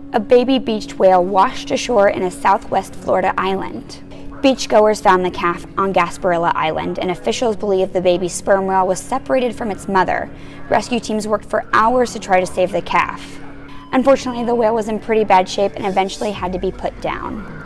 A baby beached whale washed ashore in a southwest Florida island. Beachgoers found the calf on Gasparilla Island, and officials believe the baby sperm whale was separated from its mother. Rescue teams worked for hours to try to save the calf. Unfortunately, the whale was in pretty bad shape and eventually had to be put down.